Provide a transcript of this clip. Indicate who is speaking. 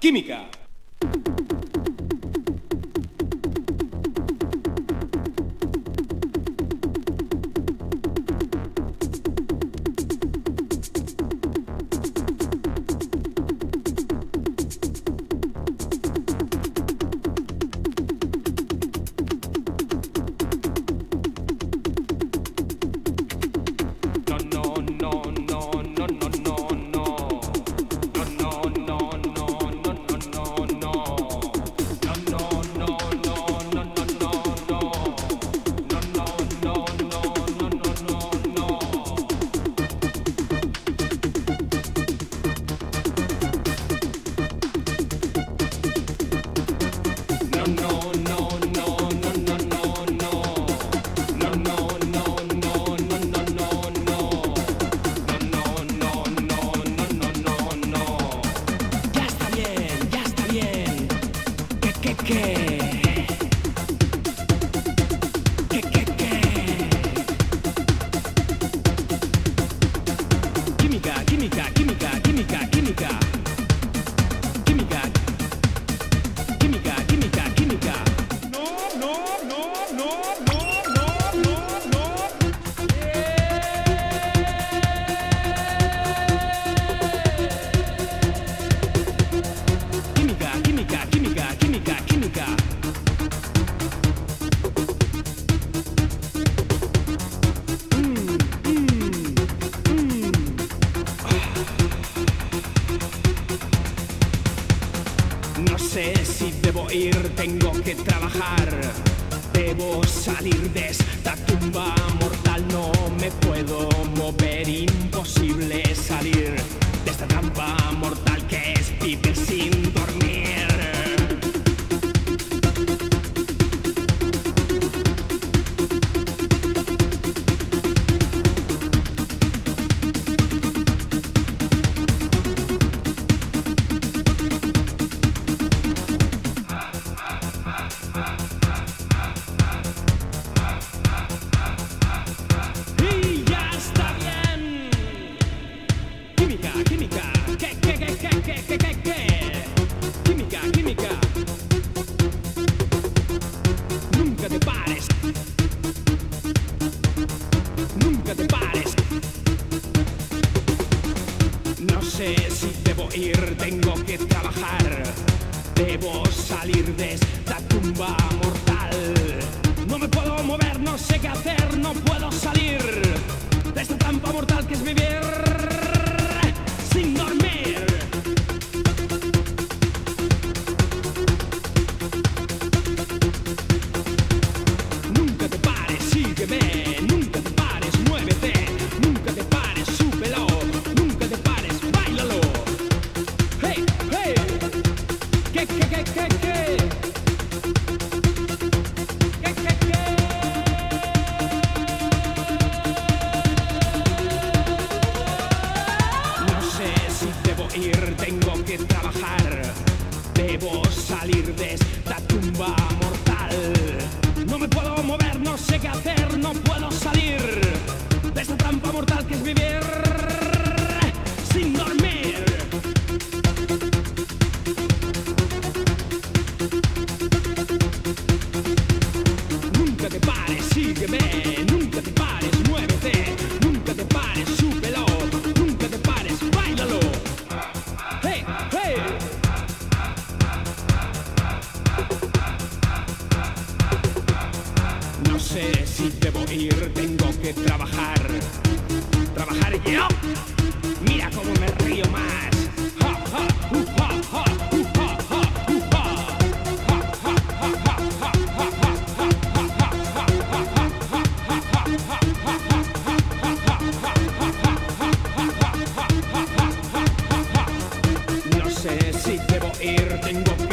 Speaker 1: química.
Speaker 2: No sé si debo ir, tengo que trabajar. Debo salir de esta tumba mortal. No me puedo mover, imposible salir de esta trampa mortal que es vivir sin dormir. No sé si debo ir, tengo que trabajar. Debo salir de esta tumba mortal. No me puedo mover, no sé qué hacer, no puedo salir de esta trampa mortal que es vivir sin dormir. Nunca te pares, sígueme, nunca te pares, muévete, nunca te pares, súbelo, nunca te pares, báilalo. Hey, hey, ¿qué? No sé si debo ir, tengo que trabajar. Debo salir de esta tumba mortal. No me puedo mover, no sé qué hacer, no puedo salir de esta trampa mortal que es vivir sin dormir. Nunca te pares, sígueme, nunca te pares, muévete, nunca te pares, súbelo, nunca te pares, báilalo. Hey, hey. No sé si debo ir, tengo que trabajar. Trabajar yo. Mira cómo me río más. Ja, ja, ja, ja, ja, ja, ja. Ja, ja, ja, ja, ja, ja, ja, ja, ja. No sé si debo ir, tengo que